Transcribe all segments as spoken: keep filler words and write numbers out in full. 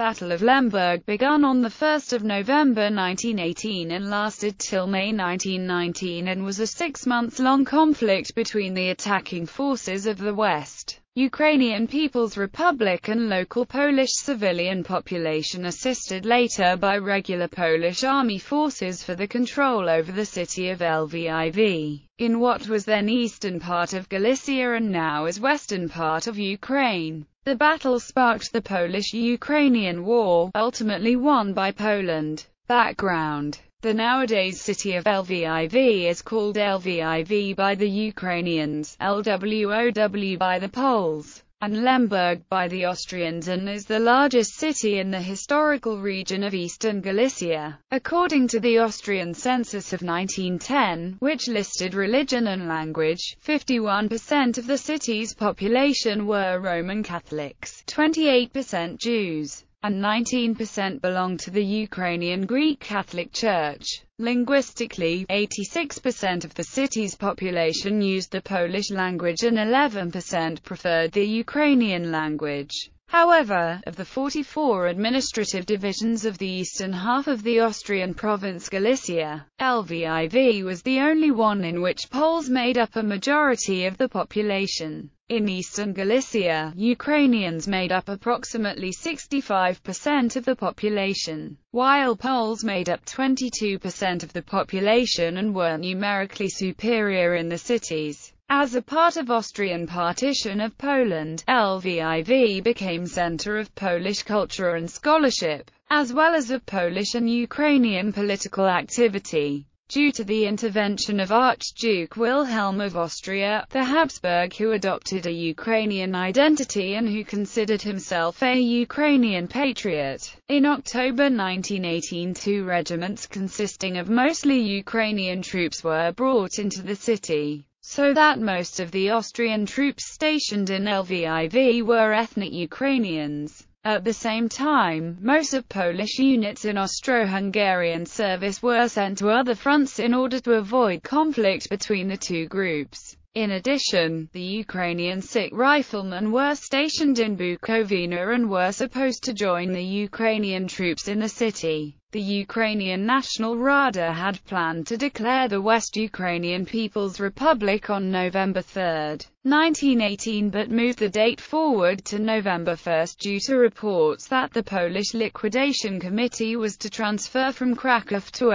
Battle of Lemberg begun on the first of November nineteen eighteen and lasted till May nineteen nineteen and was a six-month-long conflict between the attacking forces of the West Ukrainian People's Republic and local Polish civilian population, assisted later by regular Polish army forces for the control over the city of Lviv, in what was then eastern part of Galicia and now is western part of Ukraine. The battle sparked the Polish-Ukrainian War, ultimately won by Poland. Background: the nowadays city of Lviv is called Lviv by the Ukrainians, Lwow by the Poles, and Lemberg by the Austrians, and is the largest city in the historical region of eastern Galicia. According to the Austrian census of nineteen ten, which listed religion and language, fifty-one percent of the city's population were Roman Catholics, twenty-eight percent Jews, and nineteen percent belonged to the Ukrainian Greek Catholic Church. Linguistically, eighty-six percent of the city's population used the Polish language and eleven percent preferred the Ukrainian language. However, of the forty-four administrative divisions of the eastern half of the Austrian province Galicia, Lviv was the only one in which Poles made up a majority of the population. In eastern Galicia, Ukrainians made up approximately sixty-five percent of the population, while Poles made up twenty-two percent of the population and were numerically superior in the cities. As a part of Austrian partition of Poland, Lviv became center of Polish culture and scholarship, as well as of Polish and Ukrainian political activity. Due to the intervention of Archduke Wilhelm of Austria, the Habsburg, who adopted a Ukrainian identity and who considered himself a Ukrainian patriot. In October nineteen eighteen, two regiments consisting of mostly Ukrainian troops were brought into the city, so that most of the Austrian troops stationed in Lviv were ethnic Ukrainians. At the same time, most of Polish units in Austro-Hungarian service were sent to other fronts in order to avoid conflict between the two groups. In addition, the Ukrainian Sikh riflemen were stationed in Bukovina and were supposed to join the Ukrainian troops in the city. The Ukrainian National Rada had planned to declare the West Ukrainian People's Republic on November third, nineteen eighteen, but moved the date forward to November first due to reports that the Polish Liquidation Committee was to transfer from Krakow to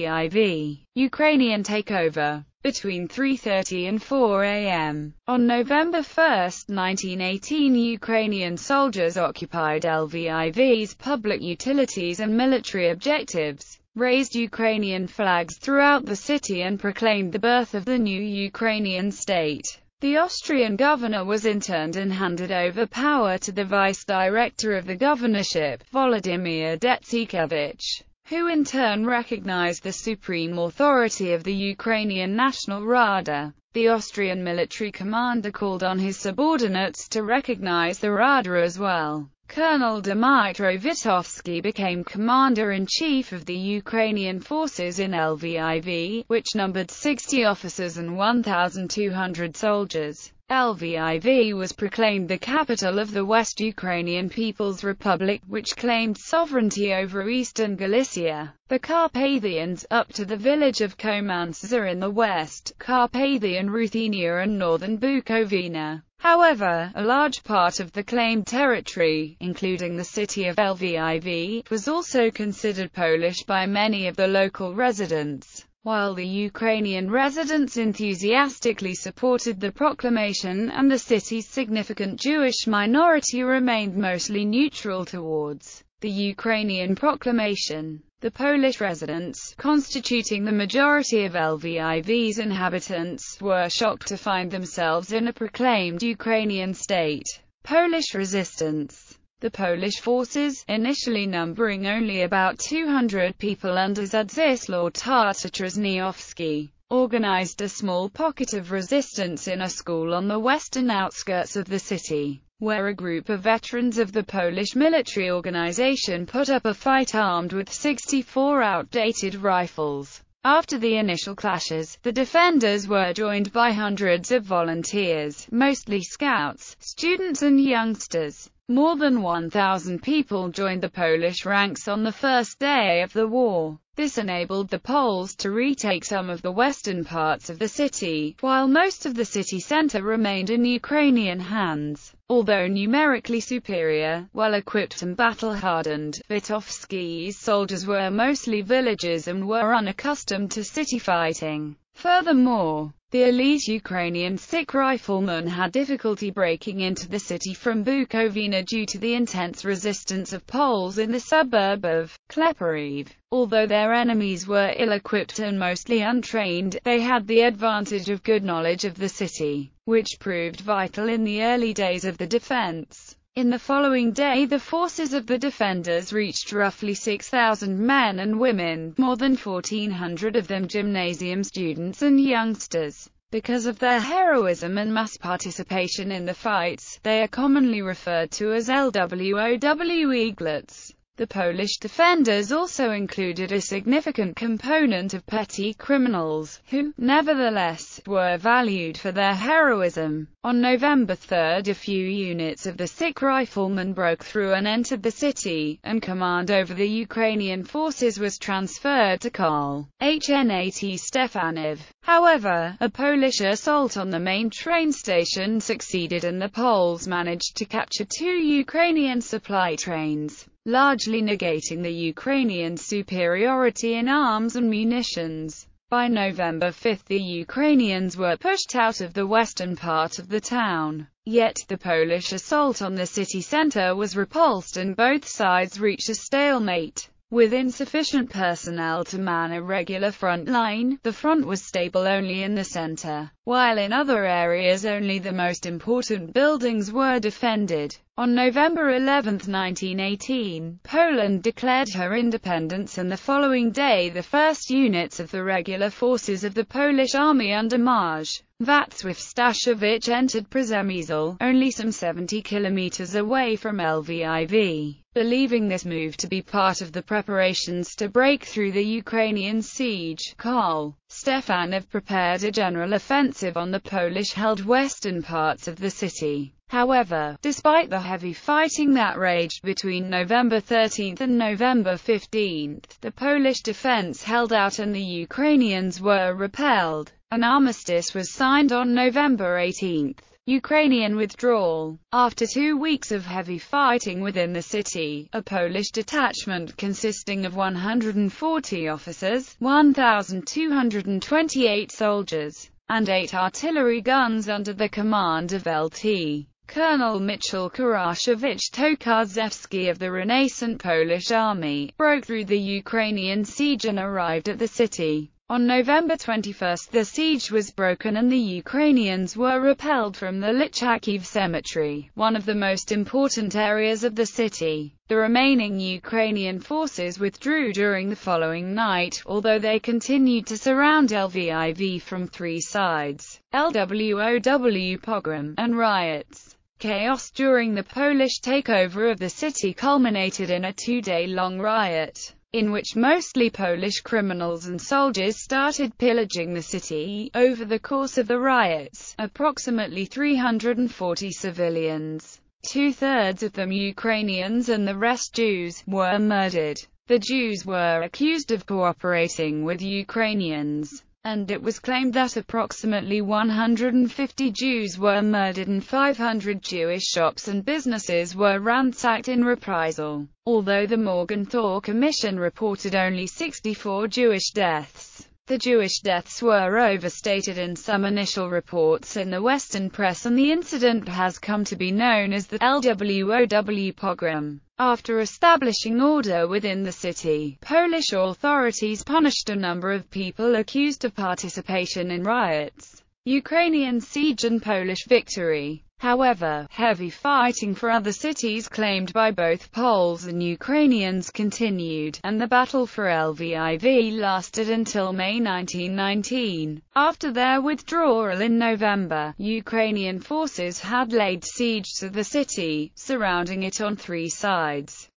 Lviv. Ukrainian takeover. Between three thirty and four a m on November first, nineteen eighteen, Ukrainian soldiers occupied Lviv's public utilities and military objectives, raised Ukrainian flags throughout the city and proclaimed the birth of the new Ukrainian state. The Austrian governor was interned and handed over power to the vice-director of the governorship, Volodymyr Detsikevich, who in turn recognized the supreme authority of the Ukrainian National Rada. The Austrian military commander called on his subordinates to recognize the Rada as well. Colonel Dmytro Vitovsky became commander-in-chief of the Ukrainian forces in Lviv, which numbered sixty officers and one thousand two hundred soldiers. Lviv was proclaimed the capital of the West Ukrainian People's Republic, which claimed sovereignty over eastern Galicia. The Carpathians, up to the village of Komansa in the west, Carpathian Ruthenia and northern Bukovina. However, a large part of the claimed territory, including the city of Lviv, was also considered Polish by many of the local residents. While the Ukrainian residents enthusiastically supported the proclamation and the city's significant Jewish minority remained mostly neutral towards the Ukrainian proclamation, the Polish residents, constituting the majority of Lviv's inhabitants, were shocked to find themselves in a proclaimed Ukrainian state. Polish resistance. The Polish forces, initially numbering only about two hundred people under Zdzislaw Tartarzniowski, organized a small pocket of resistance in a school on the western outskirts of the city, where a group of veterans of the Polish military organization put up a fight armed with sixty-four outdated rifles. After the initial clashes, the defenders were joined by hundreds of volunteers, mostly scouts, students and youngsters. More than one thousand people joined the Polish ranks on the first day of the war. This enabled the Poles to retake some of the western parts of the city, while most of the city center remained in Ukrainian hands. Although numerically superior, well-equipped and battle-hardened, Witkowski's soldiers were mostly villagers and were unaccustomed to city fighting. Furthermore, the elite Ukrainian Sikh riflemen had difficulty breaking into the city from Bukovina due to the intense resistance of Poles in the suburb of Kleperiv. Although their enemies were ill-equipped and mostly untrained, they had the advantage of good knowledge of the city, which proved vital in the early days of the defense. In the following day the forces of the defenders reached roughly six thousand men and women, more than fourteen hundred of them gymnasium students and youngsters. Because of their heroism and mass participation in the fights, they are commonly referred to as L W O W Eaglets. The Polish defenders also included a significant component of petty criminals, who, nevertheless, were valued for their heroism. On November third, a few units of the Sikh riflemen broke through and entered the city, and command over the Ukrainian forces was transferred to Karl Hnat Stefanov. However, a Polish assault on the main train station succeeded and the Poles managed to capture two Ukrainian supply trains, largely negating the Ukrainian superiority in arms and munitions. By November fifth the Ukrainians were pushed out of the western part of the town. Yet, the Polish assault on the city center was repulsed and both sides reached a stalemate. With insufficient personnel to man a regular front line, the front was stable only in the center, while in other areas only the most important buildings were defended. On November eleventh nineteen eighteen, Poland declared her independence, and the following day the first units of the regular forces of the Polish army under Marsz Wacław-Staszewicz entered Przemysl, only some seventy kilometers away from Lviv. Believing this move to be part of the preparations to break through the Ukrainian siege, Karl Stefanov prepared a general offensive on the Polish-held western parts of the city. However, despite the heavy fighting that raged between November thirteenth and November fifteenth, the Polish defense held out and the Ukrainians were repelled. An armistice was signed on November eighteenth. Ukrainian withdrawal. After two weeks of heavy fighting within the city, a Polish detachment consisting of one hundred forty officers, one thousand two hundred twenty-eight soldiers, and eight artillery guns under the command of Lieutenant Colonel Michał Karaszewicz Tokarzewski of the Renaissance Polish Army, broke through the Ukrainian siege and arrived at the city. On November twenty-first the siege was broken and the Ukrainians were repelled from the Lychakiv Cemetery, one of the most important areas of the city. The remaining Ukrainian forces withdrew during the following night, although they continued to surround Lviv from three sides. L W O W pogrom and riots. Chaos during the Polish takeover of the city culminated in a two-day-long riot, in which mostly Polish criminals and soldiers started pillaging the city. Over the course of the riots, approximately three hundred forty civilians, two-thirds of them Ukrainians and the rest Jews, were murdered. The Jews were accused of cooperating with Ukrainians, and it was claimed that approximately one hundred fifty Jews were murdered and five hundred Jewish shops and businesses were ransacked in reprisal. Although the Morgenthau Commission reported only sixty-four Jewish deaths, the Jewish deaths were overstated in some initial reports in the Western press, and the incident has come to be known as the L W O W pogrom. After establishing order within the city, Polish authorities punished a number of people accused of participation in riots. Ukrainian siege and Polish victory. However, heavy fighting for other cities claimed by both Poles and Ukrainians continued, and the battle for Lviv lasted until May nineteen nineteen. After their withdrawal in November, Ukrainian forces had laid siege to the city, surrounding it on three sides.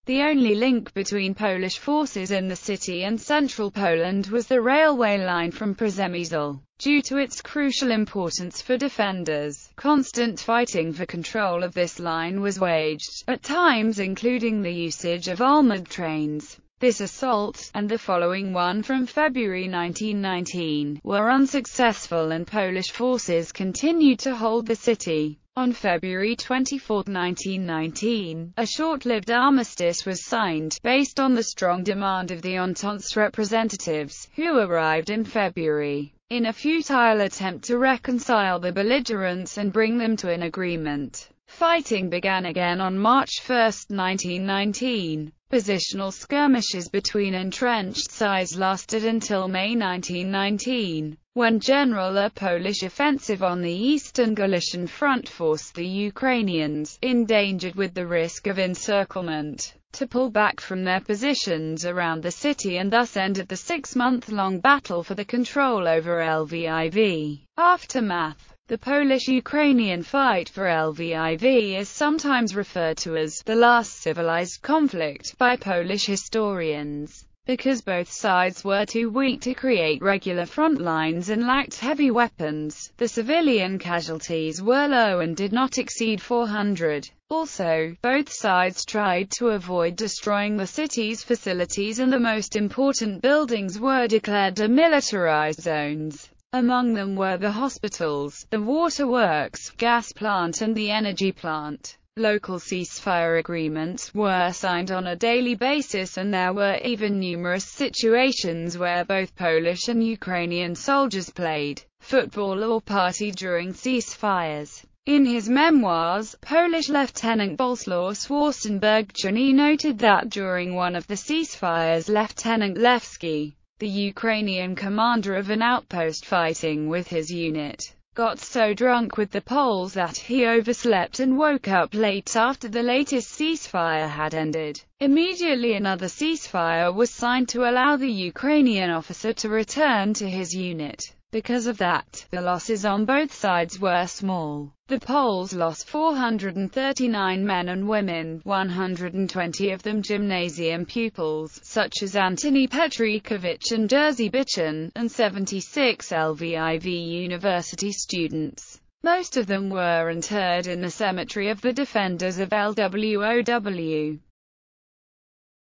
The only link between Polish forces in the city and central Poland was the railway line from Przemysl. Due to its crucial importance for defenders, constant fighting for control of this line was waged, at times including the usage of armored trains. This assault, and the following one from February nineteen nineteen, were unsuccessful and Polish forces continued to hold the city. On February twenty-fourth nineteen nineteen, a short-lived armistice was signed, based on the strong demand of the Entente's representatives, who arrived in February, in a futile attempt to reconcile the belligerents and bring them to an agreement. Fighting began again on March first nineteen nineteen. Positional skirmishes between entrenched sides lasted until May nineteen nineteen, when General a Polish offensive on the Eastern Galician front forced the Ukrainians, endangered with the risk of encirclement, to pull back from their positions around the city and thus ended the six-month-long battle for the control over Lviv. Aftermath. The Polish-Ukrainian fight for Lviv is sometimes referred to as the last civilized conflict by Polish historians, because both sides were too weak to create regular front lines and lacked heavy weapons. The civilian casualties were low and did not exceed four hundred. Also, both sides tried to avoid destroying the city's facilities, and the most important buildings were declared demilitarized zones. Among them were the hospitals, the waterworks, gas plant and the energy plant. Local ceasefire agreements were signed on a daily basis, and there were even numerous situations where both Polish and Ukrainian soldiers played football or partied during ceasefires. In his memoirs, Polish Lieutenant Bolesław Schwarzenberg-Czerny noted that during one of the ceasefires, Lieutenant Lewski, the Ukrainian commander of an outpost fighting with his unit, got so drunk with the Poles that he overslept and woke up late after the latest ceasefire had ended. Immediately another ceasefire was signed to allow the Ukrainian officer to return to his unit. Because of that, the losses on both sides were small. The Poles lost four hundred thirty-nine men and women, one hundred twenty of them gymnasium pupils, such as Antoni Petrikowicz and Jerzy Byczan, and seventy-six Lviv university students. Most of them were interred in the cemetery of the defenders of L W O W.